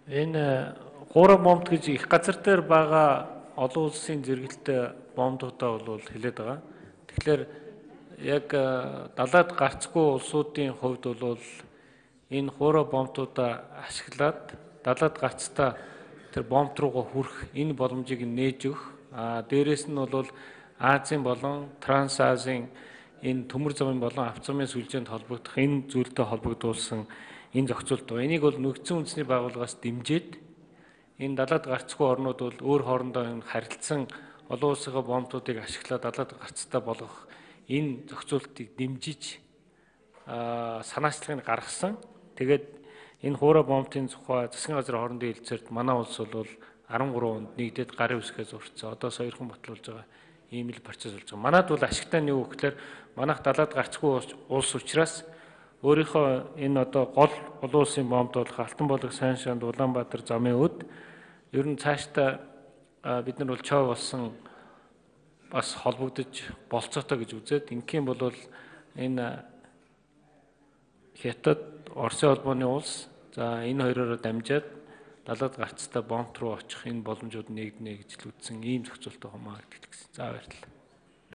Энэ гурван бомб гэж их газар дээр байгаа олон улсын зэрэгэлтэй бомбуудаа бол хэлээд байгаа. Тэгэхээр яг далаад гарцгүй улсуудын хувьд бол энэ гурван бомбуудаа ашиглаад далаад гарцтай тэр бомб руугаа хүрэх энэ боломжийг нээж өгөх. Дээрээс нь бол Азийн болон Транс Азийн энэ төмөр замын болон авто замын сүлжээнд холбогдох энэ зүйлтэй холбогдуулсан энэ зохицуулт байна. Энийг бол нэгдсэн үндэсний байгууллагаас дэмжиж энэ далаад гарцгүй орнууд бол өөр хоорондоо энэ харилцсан олон улсын бомбуудыг ашиглаад далаад гарцтай болгох энэ зохицуултыг дэмжиж санаачлагыг гаргасан. Тэгээд энэ хуура бомбын тухай засгийн газрын хоорондын хэлцээрд манай улс бол 13 онд нэгдээд гарын үсгээ зурцсан. Одоо сойрхон батлуулж байгаа ийм л процесс болж байгаа. Манайд бол ашигтай нь юу гэхээр манайх далаад гарцгүй улс учраас өөрийнхөө энэ одоо гол олон улсын бомбд болох Алтан болог, Сайн шанд, Улаанбаатар замын өд ер нь цаашдаа бид нар бол чой болсон бас холбогдож болцоотой гэж үзээд ингийн бол энэ Хятад, Оросын холбооны улс за энэ хоёроор дамжаад далаад гарцтай бомб руу очих энэ боломжууд нэгднэ гэж л үзсэн ийм зохицуултаа хумаа гэдэг гэсэн. За баярлалаа.